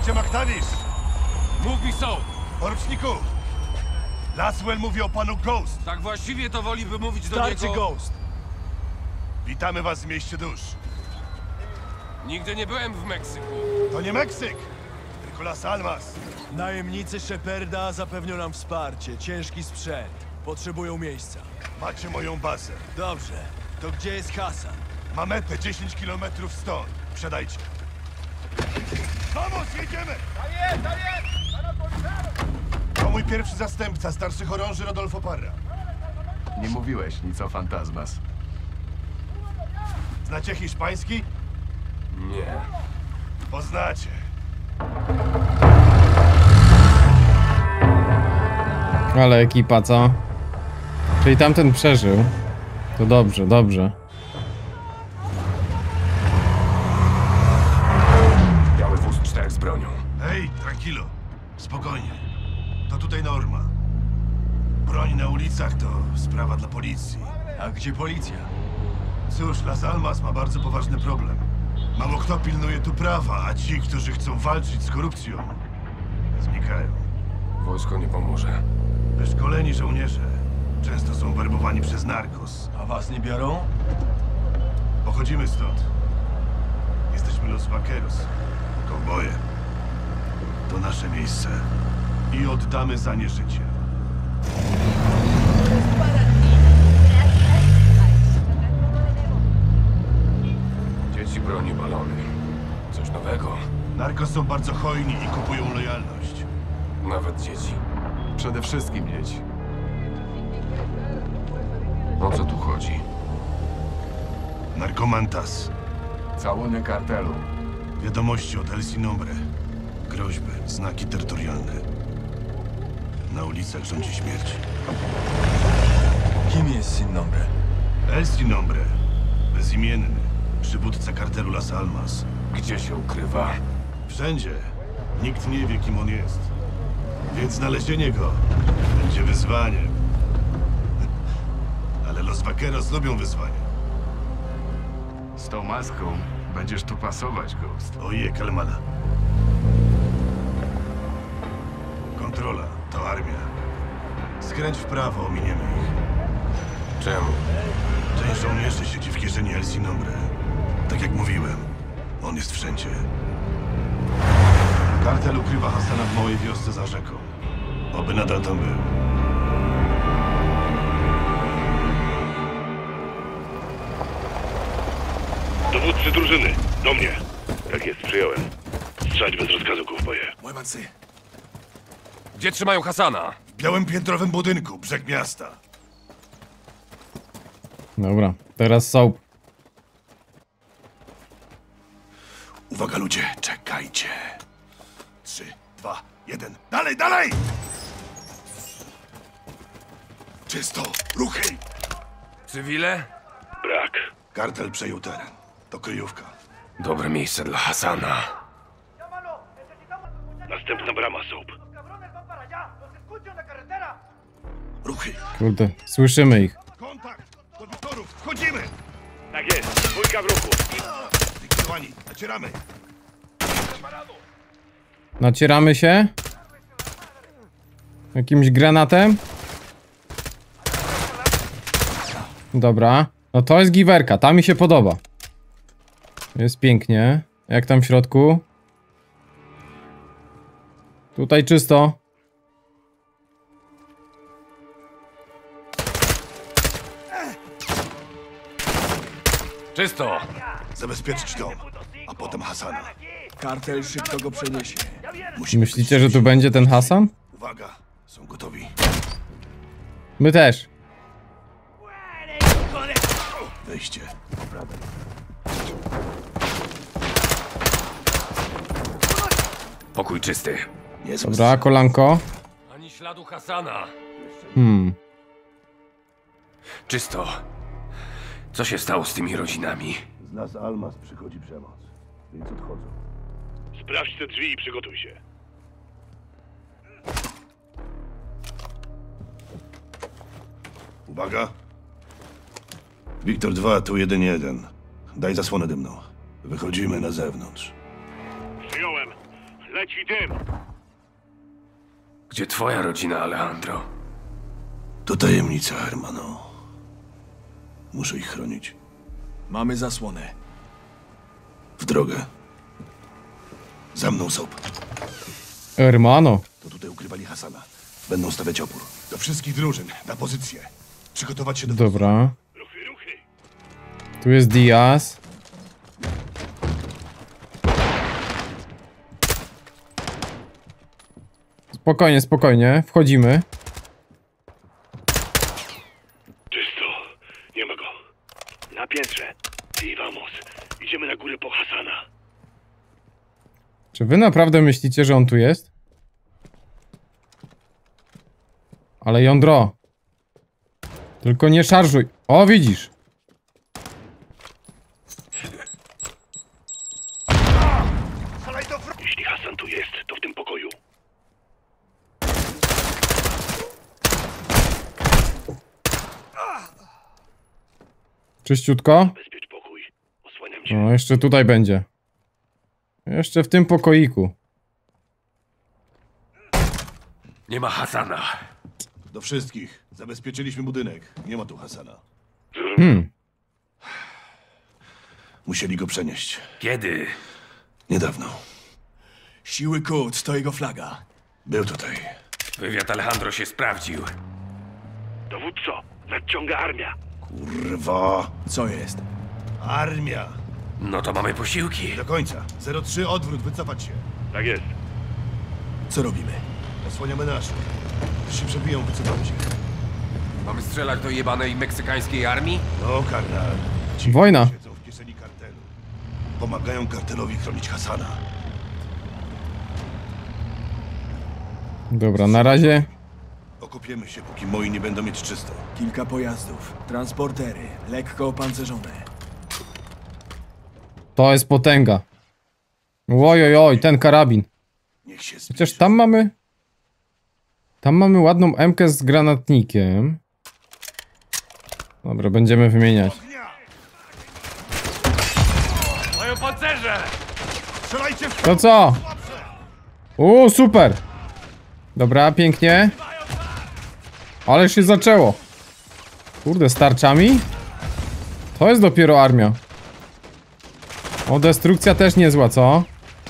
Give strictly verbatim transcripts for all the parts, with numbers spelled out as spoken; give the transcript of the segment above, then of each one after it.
Starcie McTavish! Mów mi są! Poruczniku! Laswell mówi o panu Ghost. Tak właściwie to woli by mówić do Starczy niego... Ghost. Witamy was w mieście dusz. Nigdy nie byłem w Meksyku. To nie Meksyk, tylko Las Almas. Najemnicy Sheparda zapewnią nam wsparcie. Ciężki sprzęt. Potrzebują miejsca. Macie moją bazę. Dobrze. To gdzie jest Hasan? Mamy dziesięć kilometrów stąd. Wsiadajcie. Vamos, jedziemy! To mój pierwszy zastępca, starszy chorąży Rodolfo Parra. Nie mówiłeś nic o Fantasmas. Znacie hiszpański? Nie. Poznacie. Ale ekipa, co? Czyli tamten przeżył. To dobrze, dobrze. Biały wóz czterech z bronią. Hej, tranquilo. Spokojnie. To tutaj norma. Broń na ulicach to sprawa dla policji. A gdzie policja? Cóż, Las Almas ma bardzo poważny problem. Mało kto pilnuje tu prawa, a ci, którzy chcą walczyć z korupcją, znikają. Wojsko nie pomoże. Wyszkoleni żołnierze często są werbowani przez narkos. A was nie biorą? Pochodzimy stąd. Jesteśmy Los Vaqueros, kowboje. To nasze miejsce i oddamy za nie życie. Dzieci broni balony. Coś nowego. Narkos są bardzo hojni i kupują lojalność. Nawet dzieci. Przede wszystkim dzieci. O co tu chodzi? Narkomantas. Całunek kartelu. Wiadomości od El Sin Nombre. Groźby, znaki terytorialne. Na ulicach rządzi śmierć. Kim jest Sin Nombre? El Sin Nombre. Bezimienny. Przywódca kartelu Las Almas. Gdzie się ukrywa? Wszędzie. Nikt nie wie, kim on jest. Więc znalezienie go będzie wyzwaniem. Ale Los Vaqueros lubią wyzwania. Z tą maską będziesz tu pasować, Ghost. Oje, Kalmana. Kontrola to armia. Skręć w prawo, ominiemy ich. Czemu? Część żołnierzy siedzi w kieszeni El Sin Nombre. Tak jak mówiłem, on jest wszędzie. Kartel ukrywa Hasana w małej wiosce za rzeką. Oby nadal tam był. Dowódcy drużyny, do mnie. Tak jest, przyjąłem. Strzelać bez rozkazu, kowboje. Łemancy. Gdzie trzymają Hasana? W białym piętrowym budynku, brzeg miasta. Dobra, teraz soap. Uwaga ludzie, czekajcie. Trzy, dwa, jeden. Dalej, dalej! Czysto, ruchy! Cywile? Brak. Kartel przejął teren. To kryjówka. Dobre miejsce dla Hasana. Następna brama, Soap. Ruchy! Kurde, słyszymy ich. Kontakt! Do Wiktorów! Wchodzimy! Tak jest, dwójka w ruchu. Likwidowani, nacieramy! Nacieramy się? Jakimś granatem? Dobra. No to jest giwerka, ta mi się podoba. Jest pięknie. Jak tam w środku? Tutaj czysto. Czysto! Zabezpieczyć dom, a potem Hasana. Kartel szybko go przeniesie. Musimy Myślicie, że tu będzie ten Hasan? Uwaga, są gotowi. My też. Wejście. Pokój czysty. Nie Dobra, kolanko. Ani śladu Hasana. Hmm. Czysto. Co się stało z tymi rodzinami? Z Las Almas przychodzi przemoc, więc odchodzą. Sprawdź te drzwi i przygotuj się. Uwaga. Wiktor dwa, tu jeden jeden. Daj zasłonę dymną. Wychodzimy na zewnątrz. Przyjąłem. Leć Leci dym! Gdzie twoja rodzina, Alejandro? To tajemnica, Hermano. Muszę ich chronić. Mamy zasłonę. W drogę. Za mną, Soap. Hermano. To tutaj ukrywali Hasana. Będą stawiać opór. Do wszystkich drużyn, na pozycję. Przygotować się do... Dobra. Ruchy, ruchy! Tu jest Diaz. Spokojnie, spokojnie. Wchodzimy. Czysto. Nie ma go. Na piętrze. I vamos. Idziemy na górę po Hasana. Czy wy naprawdę myślicie, że on tu jest? Ale jądro. Tylko nie szarżuj. O, widzisz. Jeśli Hasan tu jest, to w tym pokoju. Czyściutko. Bezpiecz pokój. Osłaniam cię. No, jeszcze tutaj będzie. Jeszcze w tym pokoiku. Nie ma Hasana. Do wszystkich. Zabezpieczyliśmy budynek. Nie ma tu Hasana. Hmm. Musieli go przenieść. Kiedy? Niedawno. Siły Quds to jego flaga. Był tutaj. Wywiad Alejandro się sprawdził. Dowódco, nadciąga armia. Kurwa. Co jest? Armia. No to mamy posiłki. Do końca. zero trzy odwrót, wycofać się. Tak jest. Co robimy? Osłaniamy naszych. Gdy się przebiją, wycofamy się. Mamy strzelać do jebanej meksykańskiej armii? No, karnal. Ci Wojna. siedzą w kieszeni kartelu. Pomagają kartelowi chronić Hasana. Dobra, na razie. Okopiemy się, póki moi nie będą mieć czysto. Kilka pojazdów, transportery, lekko opancerzone. To jest potęga. Oj, oj, oj, ten karabin. Niech się Chociaż zbliżą. tam mamy... Tam mamy ładną emkę z granatnikiem. Dobra, będziemy wymieniać. Ognia! Mają pancerze! Strzelajcie w To co? O, super! Dobra, pięknie. Ale się zaczęło. Kurde, z tarczami? To jest dopiero armia. O, destrukcja też niezła, co?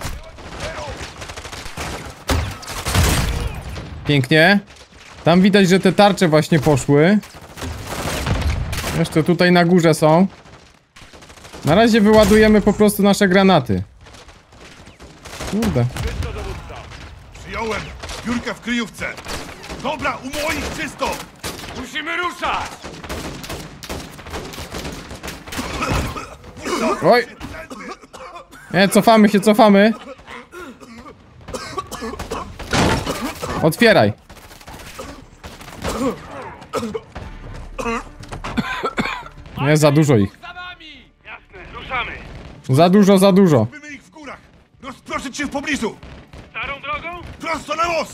Pięknie. Tam widać, że te tarcze właśnie poszły. Jeszcze tutaj na górze są. Na razie wyładujemy po prostu nasze granaty. Kurde. Przyjąłem! Biurka w kryjówce! Dobra, u moich czysto! Musimy ruszać! Oj! Nie, cofamy się, cofamy. Otwieraj. Nie, za dużo ich. Za nami! Jasne, ruszamy. Za dużo, za dużo. Robimy ich w górach! Rozproszyć się w pobliżu! Starą drogą? Prosto na most!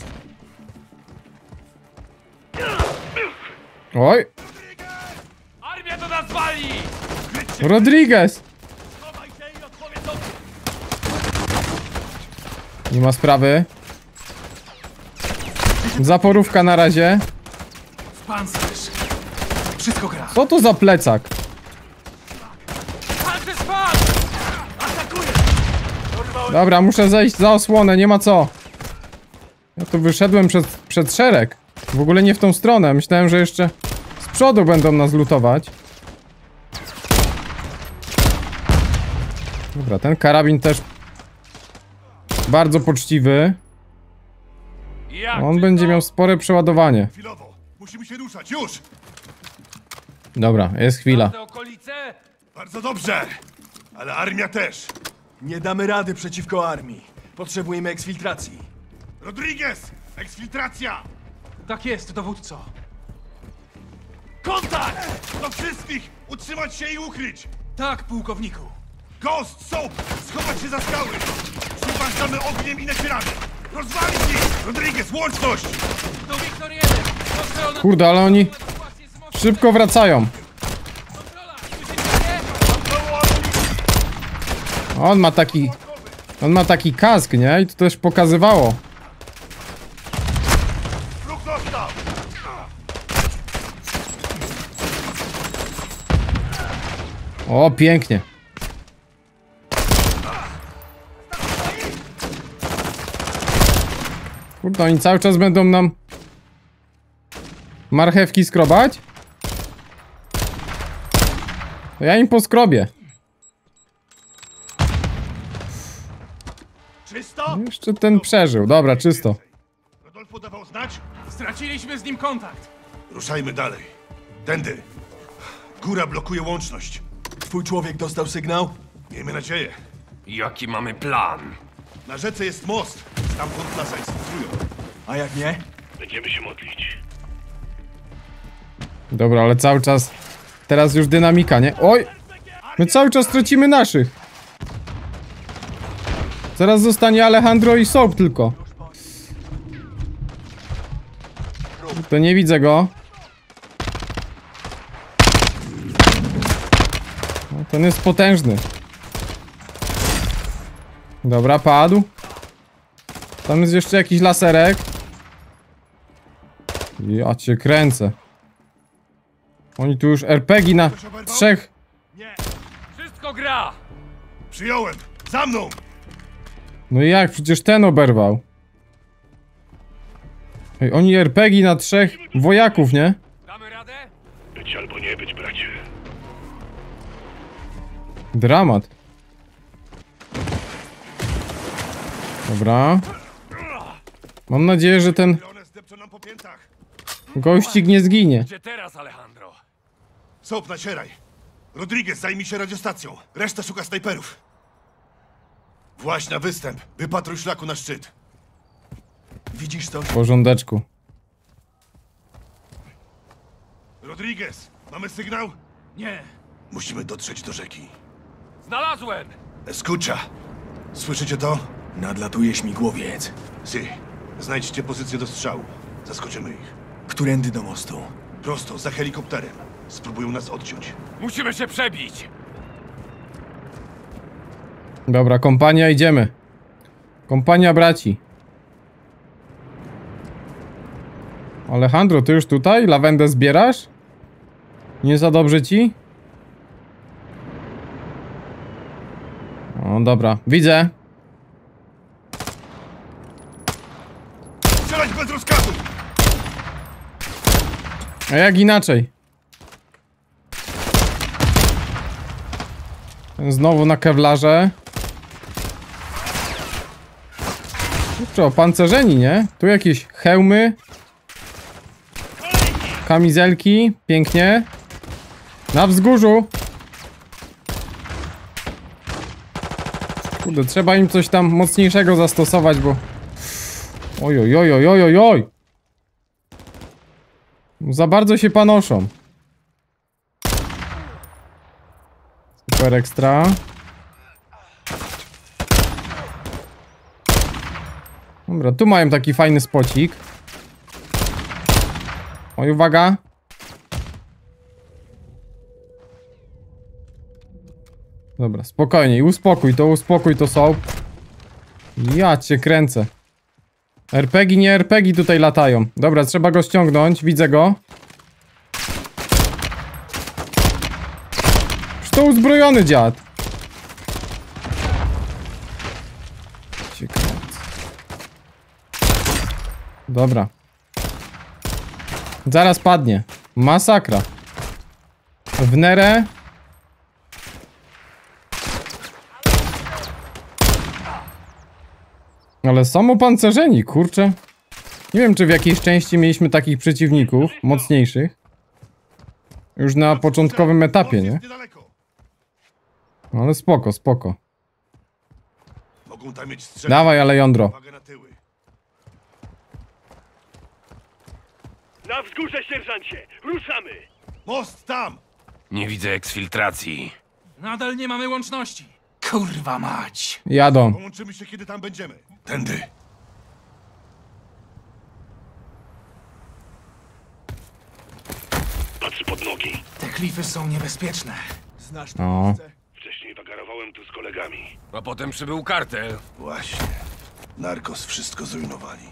Oj! Armia do nas wali! Rodriguez! Nie ma sprawy. Zaporówka na razie. Pancerz! Wszystko gra! Co to za plecak? Pancerz spadł! Dobra, muszę zejść za osłonę, nie ma co. Ja tu wyszedłem przed, przed szereg. W ogóle nie w tą stronę. Myślałem, że jeszcze z przodu będą nas lutować. Dobra, ten karabin też bardzo poczciwy. Jak On ty będzie to? miał spore przeładowanie. Chwilowo! Musimy się ruszać, już! Dobra, jest chwila. Te okolice? Bardzo dobrze! Ale armia też! Nie damy rady przeciwko armii. Potrzebujemy eksfiltracji. Rodriguez! Eksfiltracja! Tak jest, dowódco. Kontakt! Do wszystkich! Utrzymać się i ukryć! Tak, pułkowniku. Ghost, Soap! Schować się za skały! Przypatrzamy ogniem i nacieramy! Rozwalić ich! Rodriguez, łączność! To Wiktor jeden! Proszę o nas- Kurde, ale oni Właśnie z mostu. szybko wracają. Kontrola! Słyszycie mnie? On ma taki On ma taki kask, nie? I to też pokazywało. Ruch dostał! O, pięknie. Kurde, oni cały czas będą nam marchewki skrobać? To ja im poskrobię. Czysto? Jeszcze ten przeżył. Dobra, czysto. Rodolfo dawał znać? Straciliśmy z nim kontakt. Ruszajmy dalej. Tędy. Góra blokuje łączność. Twój człowiek dostał sygnał? Miejmy nadzieję. Jaki mamy plan? Na rzece jest most. Stamtąd nas eksfiltrują. A jak nie? Będziemy się modlić. Dobra, ale cały czas... Teraz już dynamika, nie? Oj! My cały czas tracimy naszych. Zaraz zostanie Alejandro i Soap tylko. To nie widzę go. No, ten jest potężny. Dobra, padł. Tam jest jeszcze jakiś laserek. Ja cię kręcę. Oni tu już er pe gie na trzech. Wszystko gra! Przyjąłem! Za mną! No i jak? Przecież ten oberwał. Ej, oni er pe gie na trzech wojaków, nie? Damy radę? Być albo nie być, bracie. Dramat. Dobra. Mam nadzieję, że ten One zdepczą nam po piętach. gościk nie zginie. Gdzie teraz, Alejandro? Soap, nacieraj. Rodriguez zajmij się radiostacją. Reszta szuka snajperów. Właź na występ. Wypatruj szlaku na szczyt. Widzisz coś? W porządeczku. Rodriguez, mamy sygnał? Nie. Musimy dotrzeć do rzeki. Znalazłem! Escucha. Słyszycie to? Nadlatuje śmigłowiec. Si. Znajdźcie pozycję do strzału. Zaskoczymy ich. Którędy do mostu? Prosto, za helikopterem. Spróbują nas odciąć. Musimy się przebić! Dobra, kompania, idziemy. Kompania braci. Alejandro, ty już tutaj? Lawendę zbierasz? Nie za dobrze ci? O, dobra. Widzę. Strzelać bez rozkazu! A jak inaczej? Znowu na kewlarze. Kurczę, opancerzeni, nie? Tu jakieś hełmy. Kamizelki. Pięknie. Na wzgórzu. Kurde, trzeba im coś tam mocniejszego zastosować, bo... Oj, oj, oj, oj, oj, oj. Za bardzo się panoszą. Super ekstra. Dobra, tu mają taki fajny spocik. Oj, uwaga. Dobra, spokojnie, uspokój to, uspokój to, Soap. Ja cię kręcę. er pe gie, nie er pe gie tutaj latają. Dobra, trzeba go ściągnąć, widzę go. Już to uzbrojony dziad. Cię kręcę. Dobra. Zaraz padnie. Masakra. W nerę. Ale są opancerzeni, kurczę. Nie wiem, czy w jakiejś części mieliśmy takich przeciwników, mocniejszych. Już na początkowym etapie, Most nie? jest niedaleko. Ale spoko, spoko. Mogą tam mieć strzelby. Dawaj, Alejandro. Uwagę na tyły. Na wzgórze, sierżancie! Ruszamy! Most tam! Nie widzę eksfiltracji. Nadal nie mamy łączności. Kurwa mać. Jadą. Połączymy się, kiedy tam będziemy. Tędy. Patrz pod nogi. Te klify są niebezpieczne. Znasz to O. miejsce? Wcześniej wagarowałem byłem tu z kolegami. A potem przybył kartel. Właśnie. Narkos wszystko zrujnowali.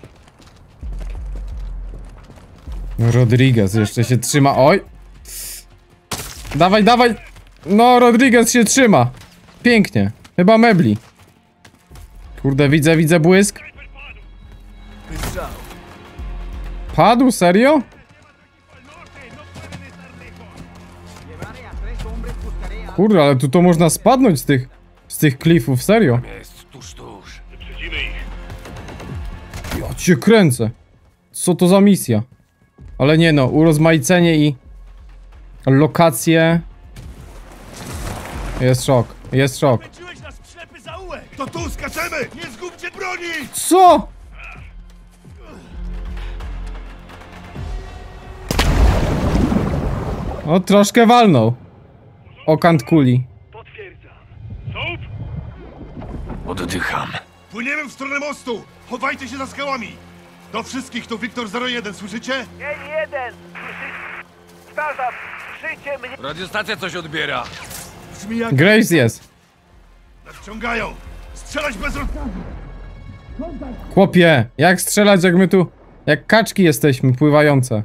Rodriguez jeszcze się trzyma. Oj! Dawaj, dawaj! No, Rodriguez się trzyma. Pięknie. Chyba mebli. Kurde, widzę, widzę błysk. Wystrzał. Padł? Serio? Kurde, ale tu to można spadnąć z tych... z tych klifów, serio? Jest tuż, tuż. Wyprzedzimy ich. Ja cię kręcę. Co to za misja? Ale nie no, urozmaicenie i... lokacje... Jest szok, jest szok. Wędziłeś nas w ślepy zaułek! To tu skaczemy! Nie zgubcie broni! Co? O, troszkę walnął. O kant kuli. Potwierdzam. Soap? Oddycham. Płyniemy w stronę mostu! Chowajcie się za skałami! Do wszystkich tu Wiktor zero jeden, słyszycie? Dzień jeden! Powtarzam, słyszycie mnie? Radiostacja coś odbiera. Brzmi jak... Graves jest. Nadciągają! Strzelać bez rozkazu! Chłopie, jak strzelać, jak my tu... jak kaczki jesteśmy pływające.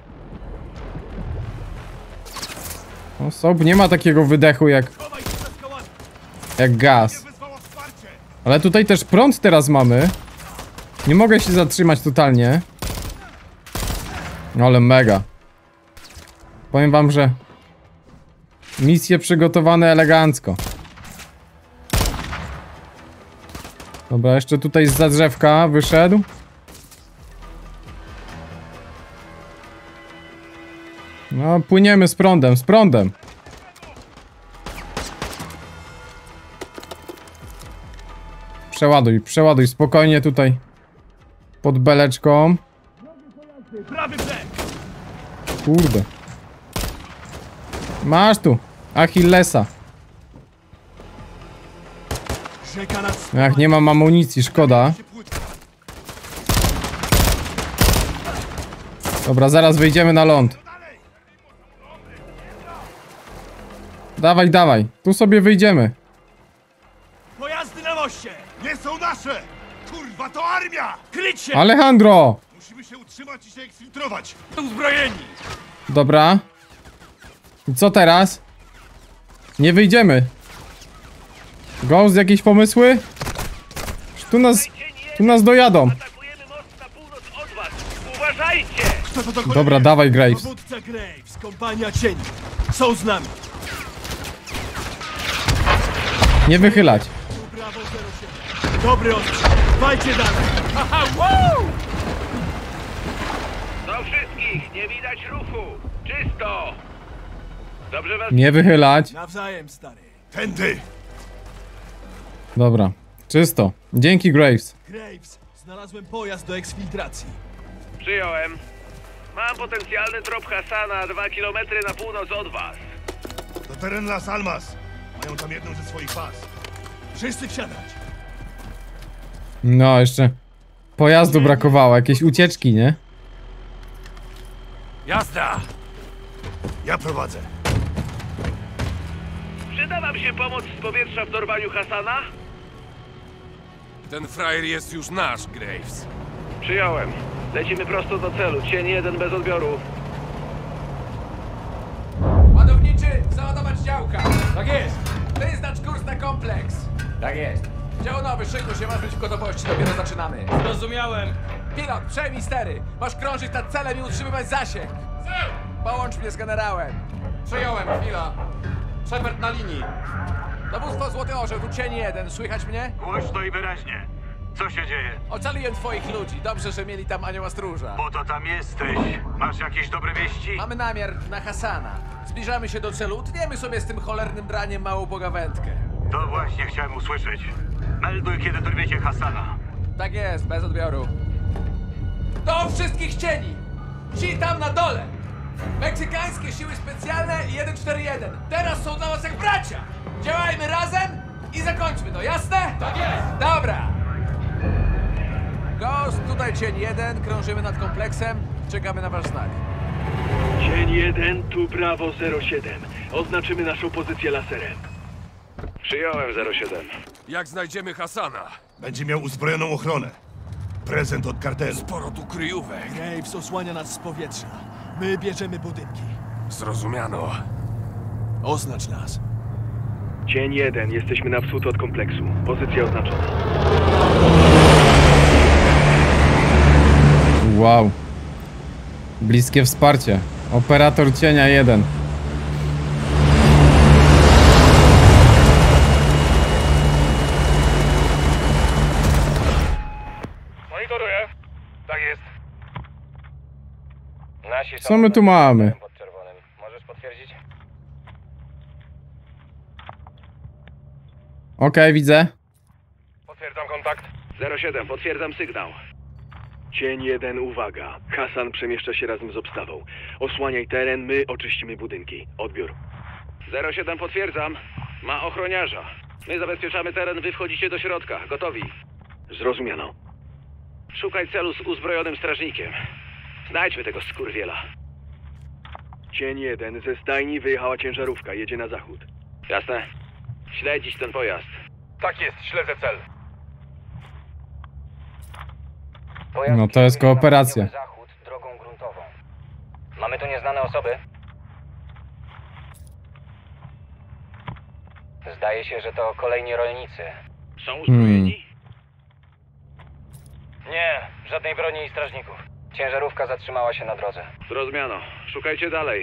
No sob, nie ma takiego wydechu jak... Chowaj się za skałami! jak gaz. Wezwała wsparcie! Ale tutaj też prąd teraz mamy. Nie mogę się zatrzymać totalnie. Ale mega. Powiem wam, że... misje przygotowane elegancko. Dobra, jeszcze tutaj zza drzewka wyszedł. No, płyniemy z prądem, z prądem. Przeładuj, przeładuj, spokojnie tutaj. Pod beleczką. Prawy brzeg! Kurde. Masz tu. Achillesa. Rzeka nas... Ach, nie mam amunicji, szkoda. Dobra, zaraz wyjdziemy na ląd. Dawaj, dawaj. Tu sobie wyjdziemy. Pojazdy na moście! Nie są nasze! Kurwa, to armia! Kryć się! Alejandro! Musimy się utrzymać i się eksfiltrować! Uzbrojeni! Dobra. I co teraz? Nie wyjdziemy. Ghost, jakieś pomysły? Tu nas... tu nas dojadą. Atakujemy most na północ od was! Uważajcie! Kto to do Dobra, dawaj, Graves. Dowódca Graves, kompania cieni. Są z nami. Nie wychylać. Tu Bravo zero siedem. Dobry ostrzał. Dbajcie dalej. Haha, wow! Do wszystkich! Nie widać ruchu! Czysto! Dobrze was... Nie wychylać. Nawzajem, stary. Tędy! Dobra. Czysto. Dzięki, Graves. Graves, znalazłem pojazd do eksfiltracji. Przyjąłem. Mam potencjalny trop Hasana dwa kilometry na północ od was. To teren Las Almas. Mają tam jedną ze swoich baz. Wszyscy wsiadać. No, jeszcze... pojazdu brakowało. Jakieś ucieczki, nie? Jazda! Ja prowadzę. Przyda wam się pomoc z powietrza w dorwaniu Hasana? Ten frajer jest już nasz, Graves. Przyjąłem. Lecimy prosto do celu. Cień jeden bez odbioru. Ładowniczy, załadować działka. Tak jest. Wyznacz kurs na kompleks. Tak jest. Dział nowy, szykuj się, masz być w gotowości, dopiero zaczynamy. Zrozumiałem. Pilot, przejmij stery. Masz krążyć nad celem i utrzymywać zasięg. Połącz mnie z generałem. Przyjąłem, chwila. Shepard na linii. Dowództwo Złoty Orzeł, tu cień jeden, słychać mnie? Głośno i wyraźnie. Co się dzieje? Ocaliłem twoich ludzi, dobrze, że mieli tam anioła stróża. Po to tam jesteś. Masz jakieś dobre wieści? Mamy namiar na Hasana. Zbliżamy się do celu, utniemy sobie z tym cholernym draniem małą pogawędkę. To właśnie chciałem usłyszeć. Melduj, kiedy dorwiecie Hasana. Tak jest, bez odbioru. Do wszystkich cieni! Ci tam na dole! Meksykańskie siły specjalne i jeden cztery jeden. Teraz są dla was jak bracia! Działajmy razem i zakończmy to, jasne? Tak jest! Dobra! Ghost, tutaj cień jeden, krążymy nad kompleksem, czekamy na wasz znak. Cień jeden, tu Bravo zero siedem. Oznaczymy naszą pozycję laserem. Przyjąłem zero siedem. Jak znajdziemy Hasana? Będzie miał uzbrojoną ochronę. Prezent od kartelu. Sporo tu kryjówek. Graves osłania nas z powietrza. My bierzemy budynki. Zrozumiano. Oznacz nas. Cień jeden, jesteśmy na wschód od kompleksu. Pozycja oznaczona. Wow. Bliskie wsparcie. Operator cienia jeden. Monitoruję. Tak jest. Nasi są Co my tu mamy? pod czerwonym. Możesz potwierdzić? Okej, widzę. Potwierdzam kontakt. zero siedem, potwierdzam sygnał. Cień jeden, uwaga. Hasan przemieszcza się razem z obstawą. Osłaniaj teren, my oczyścimy budynki. Odbiór. zero siedem, potwierdzam. Ma ochroniarza. My zabezpieczamy teren, wy wchodzicie do środka. Gotowi. Zrozumiano. Szukaj celu z uzbrojonym strażnikiem. Znajdźmy tego skurwiela. Cień jeden, ze stajni wyjechała ciężarówka. Jedzie na zachód. Jasne. Śledzić ten pojazd. Tak jest, śledzę cel. No to jest kooperacja. Zachód drogą gruntową. Mamy tu nieznane osoby. Zdaje się, że to kolejni rolnicy. Są uzbrojeni? Nie, żadnej broni i strażników. Ciężarówka zatrzymała się na drodze. Zrozumiano. Szukajcie dalej.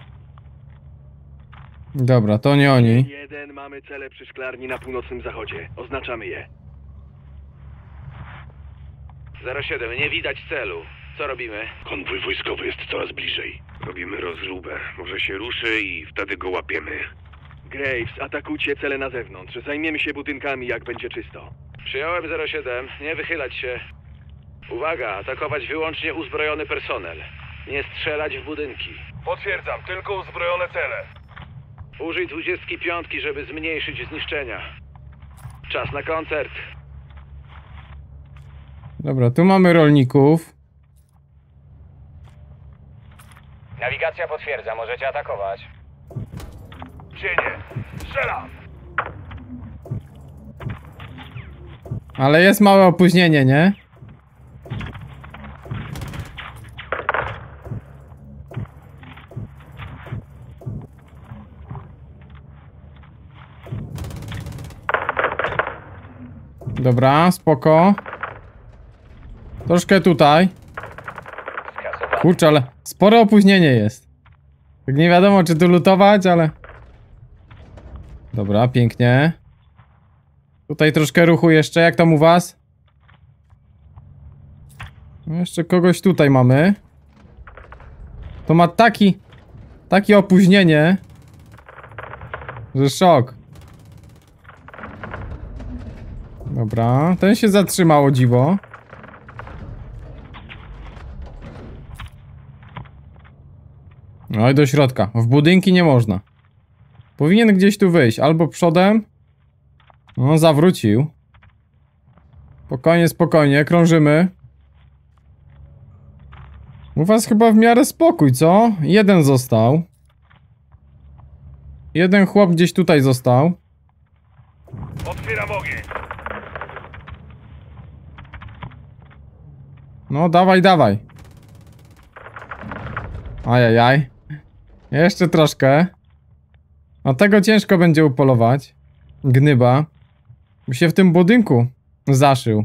Dobra, to nie oni. Jeden, mamy cele przy szklarni na północnym zachodzie. Oznaczamy je. zero siedem, nie widać celu. Co robimy? Konwój wojskowy jest coraz bliżej. Robimy rozróbę. Może się ruszy i wtedy go łapiemy. Graves, atakujcie cele na zewnątrz. Zajmiemy się budynkami, jak będzie czysto. Przyjąłem zero siedem, nie wychylać się. Uwaga, atakować wyłącznie uzbrojony personel. Nie strzelać w budynki. Potwierdzam, tylko uzbrojone cele. Użyj dwudziestki piątki, żeby zmniejszyć zniszczenia. Czas na koncert. Dobra, tu mamy rolników. Nawigacja potwierdza, możecie atakować. Cienie, strzelam! Ale jest małe opóźnienie, nie? Dobra, spoko. Troszkę tutaj. Kurczę, ale spore opóźnienie jest. Tak nie wiadomo, czy tu lutować, ale... Dobra, pięknie. Tutaj troszkę ruchu jeszcze, jak tam u was? No jeszcze kogoś tutaj mamy. To ma taki... Takie opóźnienie, że szok. Dobra, ten się zatrzymał, o dziwo. No i do środka. W budynki nie można. Powinien gdzieś tu wyjść. Albo przodem. No, zawrócił. Spokojnie, spokojnie. Krążymy. U was chyba w miarę spokój, co? Jeden został. Jeden chłop gdzieś tutaj został. Otwieram ogień. No, dawaj, dawaj. Ajajaj. Jeszcze troszkę. A tego ciężko będzie upolować. Gnyba. By się w tym budynku zaszył.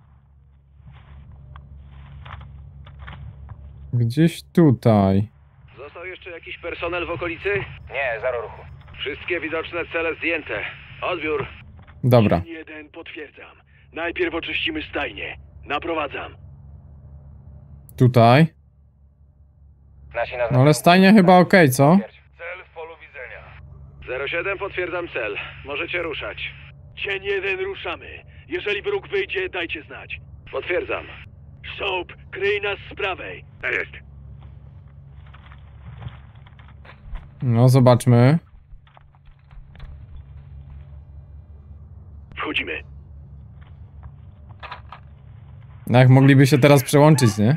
Gdzieś tutaj. Został jeszcze jakiś personel w okolicy? Nie, zero ruchu. Wszystkie widoczne cele zdjęte. Odbiór. Dobra. Jeden, potwierdzam. Najpierw oczyścimy stajnię. Naprowadzam. Tutaj. Nasi na No ale stajnia chyba okej, co? Cel w polu widzenia. zero siedem, potwierdzam cel. Możecie ruszać. Cień jeden, ruszamy. Jeżeli wróg wyjdzie, dajcie znać. Potwierdzam. Soap, kryj nas z prawej. Tak jest. No, zobaczmy. Wchodzimy. Jak mogliby się teraz przełączyć, nie?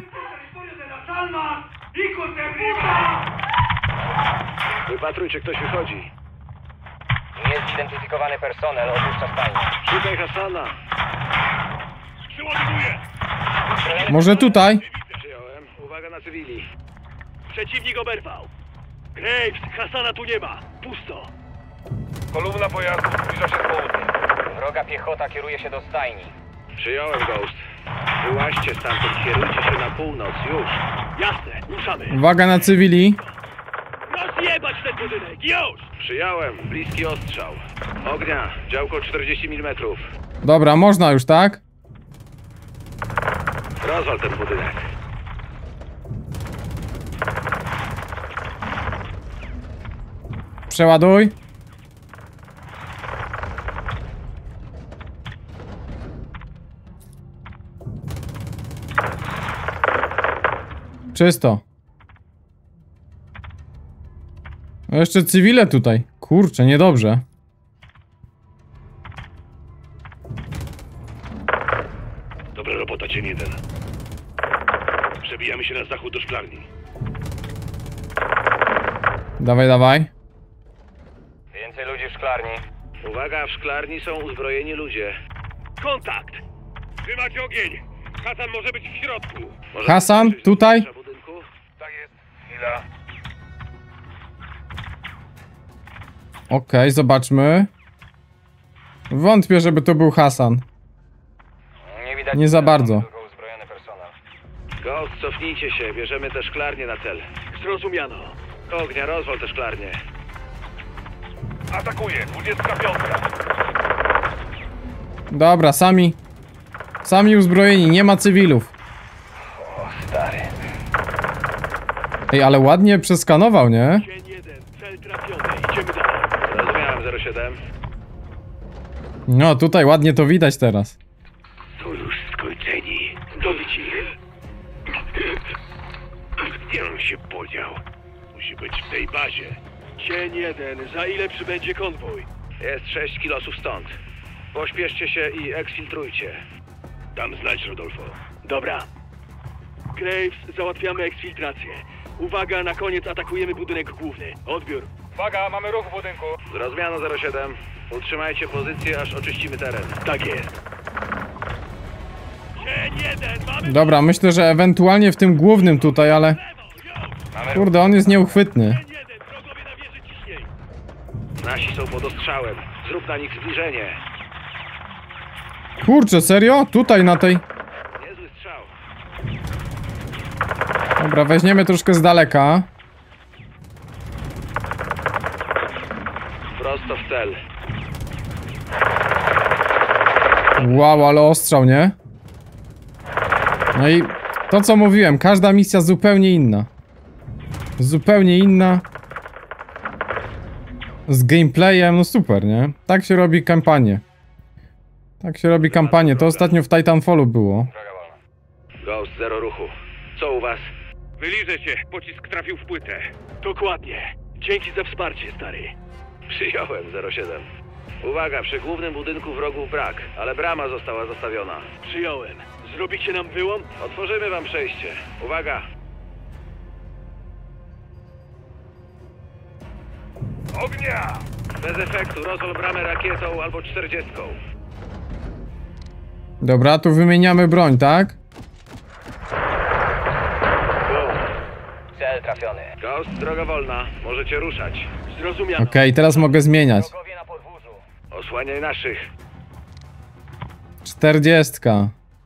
Wypatruj, czy ktoś wychodzi. Nie Zidentyfikowany personel opuszcza stajnię. Szukaj Hasana. Przyładowuję! Może tutaj? Przyjąłem. Uwaga na cywili. Przeciwnik oberwał. Graves, Hasana tu nie ma. Pusto. Kolumna pojazdów zbliża się z południa. Wroga piechota kieruje się do stajni. Przyjąłem, Ghost. Wyłaźcie stamtąd, kierujcie się na północ, już. Jasne, ruszamy. Uwaga na cywili. Rozjebać ten budynek, już! Przyjąłem. Bliski ostrzał. Ognia. Działko czterdzieści milimetrów. Dobra, można już, tak? Rozwal ten budynek. Przeładuj. Czysto. No jeszcze cywile tutaj. Kurczę, niedobrze. Dobra robota, cień jeden. Przebijamy się na zachód do szklarni. Dawaj, dawaj. Więcej ludzi w szklarni. Uwaga, w szklarni są uzbrojeni ludzie. Kontakt! Trzymać ogień! Hasan może być w środku. Może Hasan, zobaczyć tutaj? wnętrza budynku? Tak jest. Chwila. Okej, zobaczmy. Wątpię, żeby to był Hasan. Nie widać. Nie za bardzo. Tylko uzbrojony personel. Ghost, cofnijcie się, bierzemy te szklarnie na cel. Zrozumiano. Ognia, rozwal te szklarnie. Atakuję, dwudziestka piątka. Dobra, sami. Sami uzbrojeni, nie ma cywilów. O, stary. Ej, ale ładnie przeskanował, nie? Cień jeden, cel trafiony, idziemy dalej. Zrozumiałem, zero siedem. No, tutaj ładnie to widać teraz. To już skończeni. Dobić ich. Gdzie on się podział? Musi być w tej bazie. Cień jeden, za ile przybędzie konwój? Jest sześć kilosów stąd. Pośpieszcie się i eksfiltrujcie. Dam znać, Rodolfo. Dobra. Graves, załatwiamy eksfiltrację. Uwaga, na koniec atakujemy budynek główny. Odbiór. Uwaga, mamy ruch w budynku. Zrozumiano, zero siedem. Utrzymajcie pozycję, aż oczyścimy teren. Tak jest. Cień jeden, mamy... Dobra, myślę, że ewentualnie w tym głównym tutaj, ale... Kurde, on jest nieuchwytny. Cień jeden, wrogowie na wieży ciśnień. Nasi są pod ostrzałem. Zrób na nich zbliżenie. Kurczę, serio? Tutaj na tej... Niezły strzał. Dobra, weźmiemy troszkę z daleka. Prosto w cel. Wow, ale ostrzał, nie? No i to, co mówiłem, każda misja zupełnie inna. Zupełnie inna. Z gameplayem, no super, nie? Tak się robi kampanię. Tak się robi kampanię. To ostatnio w Titanfallu było. Ghost, zero ruchu. Co u was? Wyliżę się, pocisk trafił w płytę. Dokładnie. Dzięki za wsparcie, stary. Przyjąłem, zero siedem. Uwaga, przy głównym budynku wrogów brak, ale brama została zostawiona. Przyjąłem. Zrobicie nam wyłom? Otworzymy wam przejście. Uwaga! Ognia! Bez efektu, rozwal bramę rakietą albo czterdziestką. Dobra, tu wymieniamy broń, tak? Bum. Cel trafiony. Ghost, droga wolna. Możecie ruszać. Zrozumiano. Okej, teraz mogę zmieniać. Wrogowie na podwórzu. Osłaniaj naszych. Czterdziestka.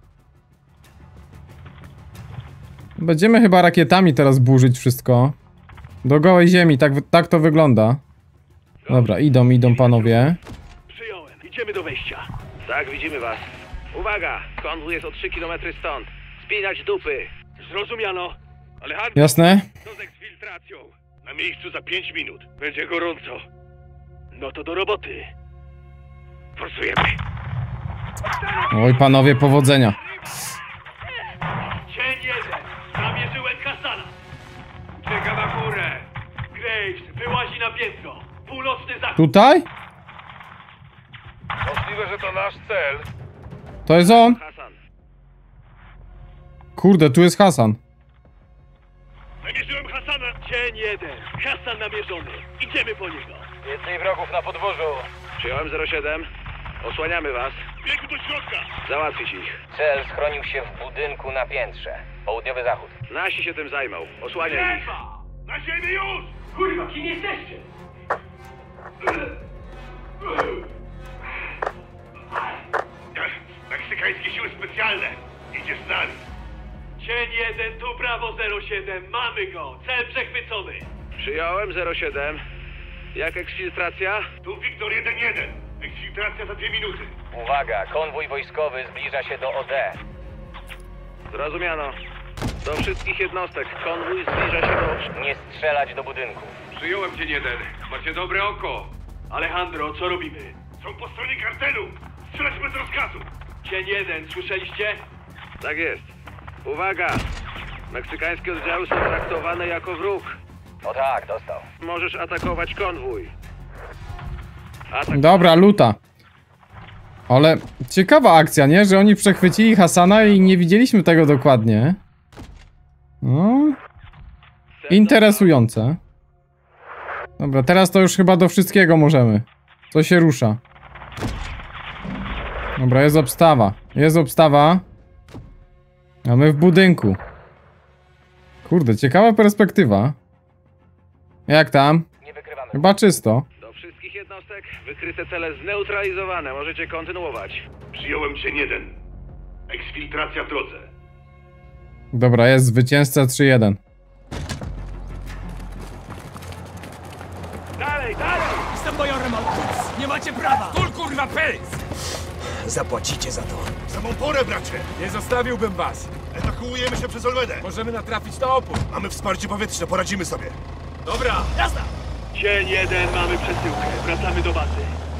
Będziemy chyba rakietami teraz burzyć wszystko. Do gołej ziemi, tak, tak to wygląda. Dobra, idą, idą panowie. Przyjąłem. Idziemy do wejścia. Tak, widzimy was. Uwaga! Konwój jest o trzy kilometry stąd. Spinać dupy. Zrozumiano. Alejandro, Jasne? co z eksfiltracją? Na miejscu za pięć minut. Będzie gorąco. No to do roboty. Forsujemy. Oj, panowie, powodzenia. Cień jeden. Namierzyłem Hasana. Ucieka na górę. Graves wyłazi na piętro. Północny zachód. Tutaj? Możliwe, że to nasz cel. To jest on? Hasan. Kurde, tu jest Hasan. Namierzyłem Hasana. Cień jeden. Hasan namierzony. Idziemy po niego. Więcej wrogów na podwórzu. Przyjąłem zero siedem. Osłaniamy was. Biegu do środka! Załatwić ich. Cel schronił się w budynku na piętrze. Południowy zachód. Nasi się tym zajmą. Osłaniaj ich. Na ziemię już! Kurwa, kim jesteście? Meksykańskie siły specjalne. Idziesz z nami. Cień jeden, tu prawo zero siedem. Mamy go. Cel przechwycony. Przyjąłem zero siedem. Jak eksfiltracja? Tu Wiktor jeden jeden. Eksfiltracja za dwie minuty. Uwaga, konwój wojskowy zbliża się do O D. Zrozumiano. Do wszystkich jednostek. Konwój zbliża się do... Nie strzelać do budynku. Przyjąłem cień jeden. Macie dobre oko. Alejandro, co robimy? Są po stronie kartelu. Strzelać bez rozkazu. Cień jeden, słyszeliście? Tak jest. Uwaga! Meksykańskie oddziały są traktowane jako wróg. O tak, dostał. Możesz atakować konwój. Atak... Dobra, luta. Ale ciekawa akcja, nie? Że oni przechwycili Hasana i nie widzieliśmy tego dokładnie. No. Interesujące. Dobra, teraz to już chyba do wszystkiego możemy. Co się rusza. Dobra, jest obstawa. Jest obstawa. A my w budynku. Kurde, ciekawa perspektywa. Jak tam? Nie wykrywamy. Chyba czysto. Do wszystkich jednostek wykryte cele zneutralizowane. Możecie kontynuować. Przyjąłem cię jeden. Eksfiltracja w drodze. Dobra, jest zwycięzca trzy jeden. Dalej, dalej! Jestem majorem Altus. Nie macie prawa. Kul kurwa pys! Zapłacicie za to. Za mą porę, bracie! Nie zostawiłbym was. Ewakuujemy się przez Olmedę. Możemy natrafić na opór. Mamy wsparcie powietrzne, poradzimy sobie. Dobra, jazda! Cień jeden, mamy przesyłkę. Wracamy do bazy.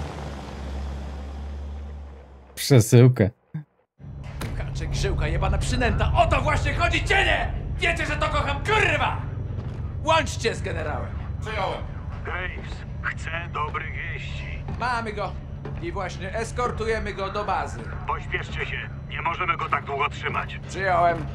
Przesyłkę. Kaczek, żyłka, jebana przynęta. O to właśnie chodzi, cienie! Wiecie, że to kocham, kurwa! Łączcie z generałem. Przyjąłem. Graves, chcę dobrych wieści. Mamy go. I właśnie eskortujemy go do bazy. Pośpieszcie się, nie możemy go tak długo trzymać. Przyjąłem.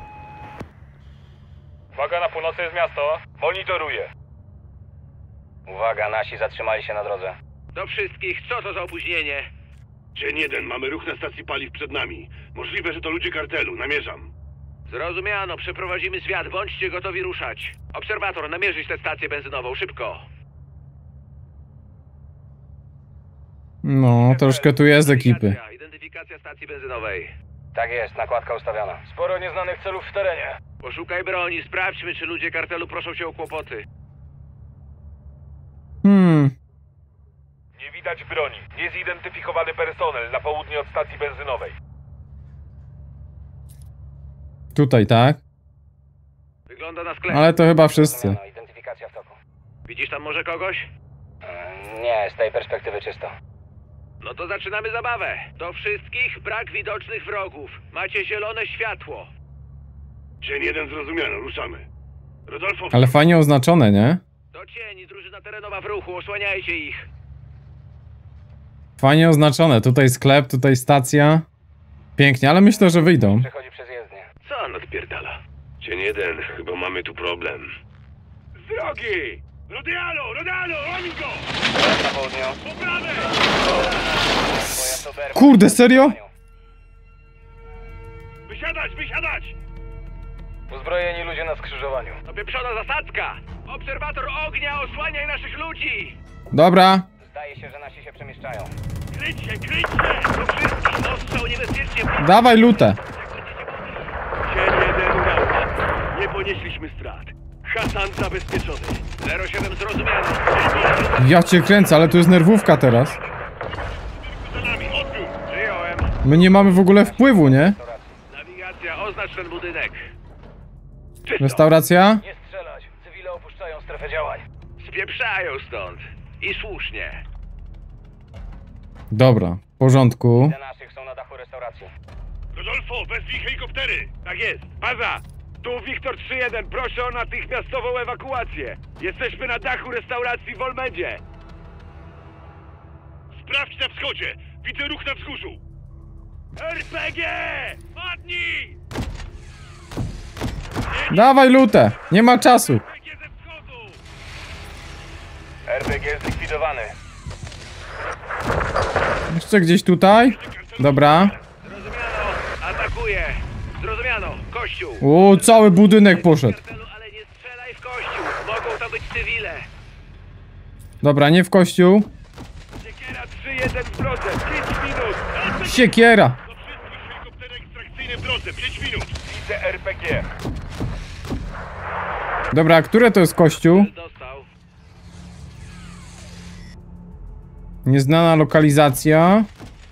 Uwaga, na północy jest miasto. Monitoruję. Uwaga, nasi zatrzymali się na drodze. Do wszystkich. Co to za opóźnienie? Cień jeden, mamy ruch na stacji paliw przed nami. Możliwe, że to ludzie kartelu, namierzam. Zrozumiano. Przeprowadzimy zwiat. Bądźcie gotowi ruszać. Obserwator, namierzyć tę stację benzynową. Szybko. No, troszkę tu jest ekipy. Identyfikacja, identyfikacja stacji benzynowej. Tak jest, nakładka ustawiona. Sporo nieznanych celów w terenie. Poszukaj broni. Sprawdźmy, czy ludzie kartelu proszą się o kłopoty. Hmm. Nie widać broni. Niezidentyfikowany personel na południe od stacji benzynowej. Tutaj, tak? Wygląda na sklep. Ale to chyba wszyscy. Zrozumiano, identyfikacja w toku. Widzisz tam może kogoś? Eee, nie, z tej perspektywy czysto. No to zaczynamy zabawę. Do wszystkich brak widocznych wrogów. Macie zielone światło. Cień jeden, zrozumiano, ruszamy. Rodolfo, Ale fajnie oznaczone, nie? Do cieni, drużyna terenowa w ruchu. Osłaniajcie ich. Fajnie oznaczone. Tutaj sklep, tutaj stacja. Pięknie, ale myślę, że wyjdą. Przechodzi przez jezdnię. Co on odpierdala? cień jeden, chyba mamy tu problem. Z drogi! Rodialo, Rodialo, amigo! Na południu. Po prawej! Pojazd Oberman. Kurde, serio? Wysiadać, wysiadać! Uzbrojeni ludzie na skrzyżowaniu. Opieprzona zasadzka! Obserwator ognia, osłaniaj naszych ludzi! Dobra. Zdaje się, że nasi się przemieszczają. Kryć się, kryć się! Do wszystkich ostrzał niebezpiecznie! Dawaj lutę. Cień jeden, udało nam. Nie ponieśliśmy strat. Hasan zabezpieczony. zero siedem zrozumiano. Ja cię kręcę, ale tu jest nerwówka teraz. Za nami, odbiór! Przyjąłem. My nie mamy w ogóle wpływu, nie? Nawigacja, oznacz ten budynek. Restauracja? Nie strzelać. Cywile opuszczają strefę działań. Spieprzają stąd. I słusznie. Dobra, w porządku. Te naszych są na dachu restauracji. Rodolfo, wezwij helikoptery! Tak jest. Baza! Tu Wiktor trzy jeden. Proszę o natychmiastową ewakuację. Jesteśmy na dachu restauracji w Olmedzie. Sprawdź na wschodzie! Widzę ruch na wzgórzu! R P G! Padnij! Dawaj lutę. Nie ma czasu. R P G ze wschodu! R P G zlikwidowany. Jeszcze gdzieś tutaj? Dobra. Zrozumiano. Atakuję. Zrozumiano. Kościół. O, cały budynek poszedł. Ale nie strzelaj w kościół. Mogą to być cywile. Dobra, nie w kościół. Siekiera trzy jeden w drodze. pięć minut. Siekiera. Do wszystkich helikoptery ekstrakcyjne w drodze. pięć minut. Widzę R P G. Dobra, a które to jest kościół? Dostał. Nieznana lokalizacja.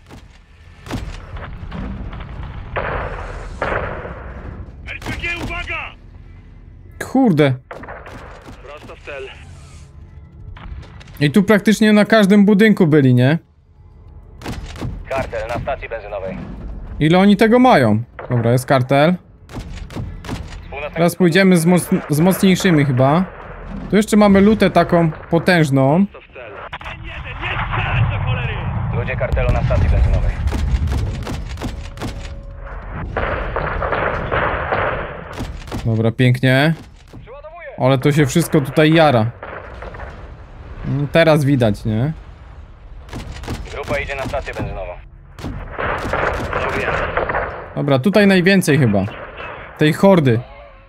R P G, uwaga! Kurde. Prosto w cel. I tu praktycznie na każdym budynku byli, nie? Kartel na stacji benzynowej. Ile oni tego mają? Dobra, jest kartel. Teraz pójdziemy z, moc z mocniejszymi chyba. Tu jeszcze mamy lutę taką potężną. To w cel. Jeden, nie strzelać do cholery! Ludzie kartelu na stacji benzynowej. Dobra, pięknie. Ale to się wszystko tutaj jara. Mm, Teraz widać, nie? Grupa idzie na stację benzynową. Dobra, tutaj najwięcej chyba. Tej hordy.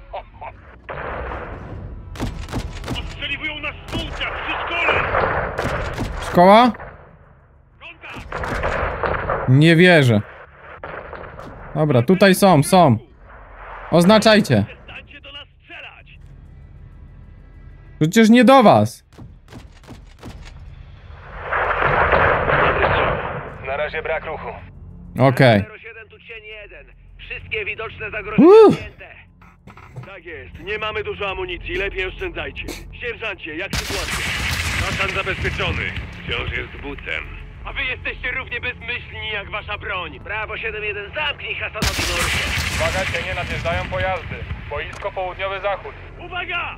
Ostrzeliwują nas z półcia przy szkole! Szkoła? Nie wierzę. Dobra, tutaj są, są. Oznaczajcie. Przestańcie do nas strzelać! Przecież nie do was. Na razie brak ruchu. Okej. zero siedem tu cień jeden. Wszystkie widoczne zagrożenia Uff. zdjęte. Tak jest. Nie mamy dużo amunicji. Lepiej oszczędzajcie. Sierżancie, jak sytuacja? Hasan zabezpieczony. Wciąż jest bucem. A wy jesteście równie bezmyślni jak wasza broń. Brawo siedem jeden, zamknij Hasanowi mordę. Uwaga, cienie nadjeżdżają pojazdy. Boisko południowy zachód. Uwaga!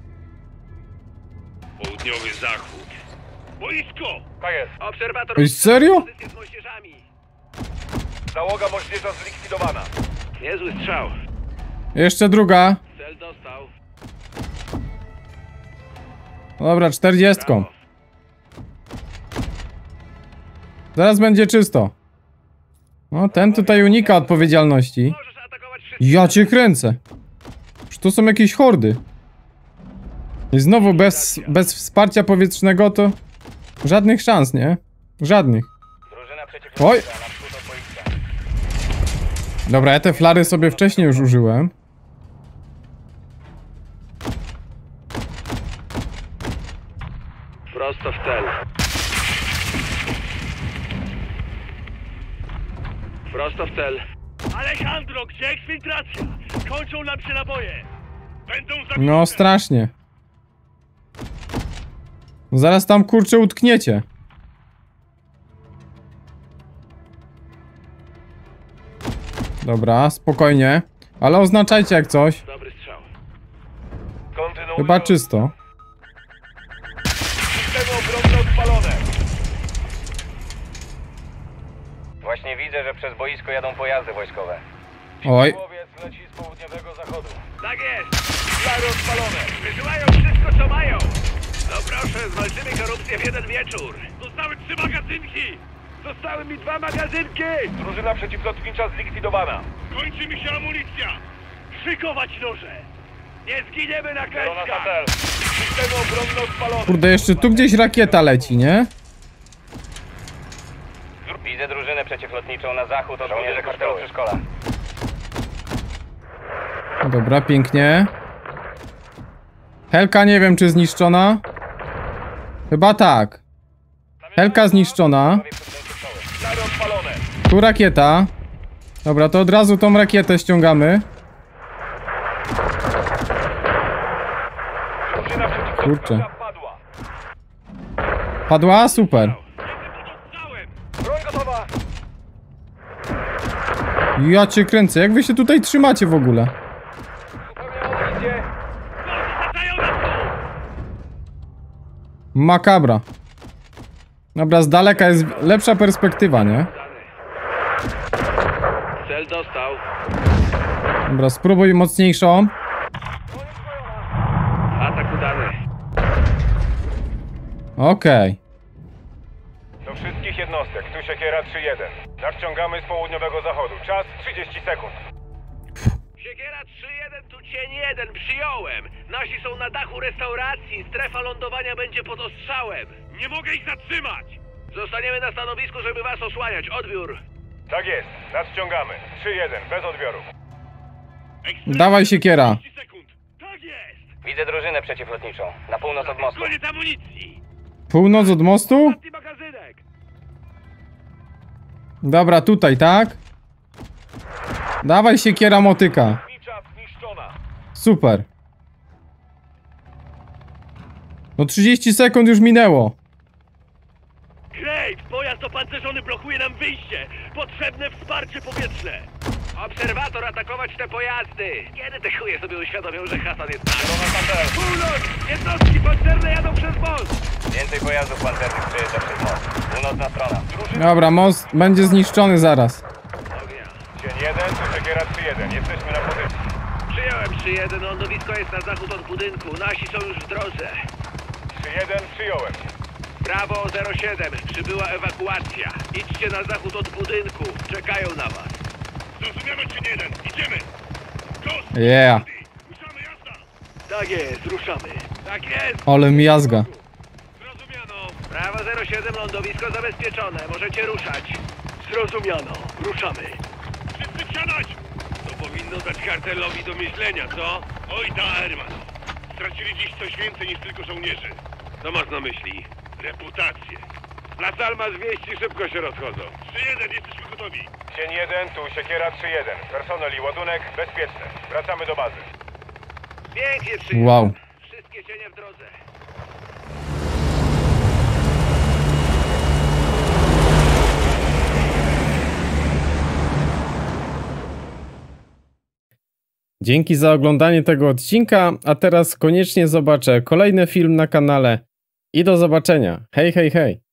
Południowy zachód. Boisko! Tak jest. Obserwator... Ej, serio? pozycję z moździerzami. Załoga moździerza zlikwidowana. Niezły strzał. Jeszcze druga. Cel dostał. Dobra, czterdziestką. Zaraz będzie czysto. No, ten tutaj unika odpowiedzialności. Możesz atakować wszystkich. Ja cię kręcę. Czy to są jakieś hordy? I znowu bez, bez wsparcia powietrznego to... Żadnych szans, nie? Żadnych. Drużyna przeciw Oj. na wschód od boiska. Dobra, ja te flary sobie wcześniej już użyłem. Prosto w cel. Prosto w cel. Alejandro, gdzie eksfiltracja? Kończą nam się naboje. Będą za... No, strasznie. Zaraz tam, kurczę, utkniecie. Dobra, spokojnie. Ale oznaczajcie jak coś. Dobry strzał. Kontynuują. Chyba czysto. Systemy obronne odpalone. Właśnie widzę, że przez boisko jadą pojazdy wojskowe. Oj. Głowiec leci z południowego zachodu. Tak jest. Flary odpalone. Wysyłają wszystko, co mają. No proszę, zwalczymy korupcję w jeden wieczór. Zostały trzy magazynki. Zostały mi dwa magazynki. Drużyna przeciwlotnicza zlikwidowana. Kończy mi się amunicja. Szykować noże. Nie zginiemy na Zielona na klęskach. cel. Systemy obronne odpalone. Kurde, jeszcze tu gdzieś rakieta leci, nie? Widzę drużynę przeciwlotniczą na zachód od żołnierzy kartelu przy szkole. Dobra, pięknie. Helka nie wiem czy zniszczona. Chyba tak. Helka zniszczona. Flary odpalone. Tu rakieta. Dobra, to od razu tą rakietę ściągamy. Drużyna przeciwlotnicza Kurczę. padła. Padła? Super. Broń gotowa. Ja cię kręcę. Jak wy się tutaj trzymacie w ogóle? Uzupełniam amunicję. Makabra. Dobra, z daleka jest lepsza perspektywa, nie? Cel dostał. Dobra, spróbuj mocniejszą. Atak udany. Okej. Do wszystkich jednostek, tu Siekiera trzy jeden. Nadciągamy z południowego zachodu. Czas trzydzieści sekund. Siekiera trzy jeden, tu cień jeden, przyjąłem. Nasi są na dachu restauracji, strefa lądowania będzie pod ostrzałem. Nie mogę ich zatrzymać! Zostaniemy na stanowisku, żeby was osłaniać. Odbiór. Tak jest, nadciągamy. trzy jeden, bez odbioru. Dawaj siekiera. sekund. Tak jest! Widzę drużynę przeciwlotniczą. Na północ od mostu. Koniec amunicji! Północ od mostu? Ostatni magazynek! Dobra, tutaj, tak? Dawaj siekiera motyka. Micza zniszczona. Super. No trzydzieści sekund już minęło. Graves, pojazd opancerzony blokuje nam wyjście! Potrzebne wsparcie powietrzne! Obserwator, atakować te pojazdy! Kiedy te chuje sobie uświadomią, że Hasan jest nasz? Północ! Jednostki pancerne jadą przez most! Więcej pojazdów pancernych przejeżdża przez most. Północna strona. Dobra, most będzie zniszczony zaraz. Cień jeden, tu Siekiera trzy jeden. Jesteśmy na pozycji. Przyjąłem trzy jeden, lądowisko jest na zachód od budynku. Nasi są już w drodze. trzy jeden, przyjąłem. Brawo zero siedem, przybyła ewakuacja. Idźcie na zachód od budynku. Czekają na was. Zrozumiano cień jeden, idziemy! Yeah. Ruszamy, jazda! Tak jest, ruszamy. Tak jest! Ale miazga. Zrozumiano. Brawo zero siedem, lądowisko zabezpieczone. Możecie ruszać. Zrozumiano. Ruszamy. Wszyscy wsiadać! To powinno dać kartelowi do myślenia, co? Oj da, Herman. Stracili dziś coś więcej niż tylko żołnierzy. Co masz na myśli? Reputację. Las Almas wieści szybko się rozchodzą. trzy jeden, jesteśmy gotowi. Cień jeden, tu Siekiera trzy jeden. Personel i ładunek bezpieczne. Wracamy do bazy. Pięknie przyjechał. Wow. Wszystkie cienie w drodze. Dzięki za oglądanie tego odcinka, a teraz koniecznie zobaczę kolejny film na kanale i do zobaczenia. Hej, hej, hej.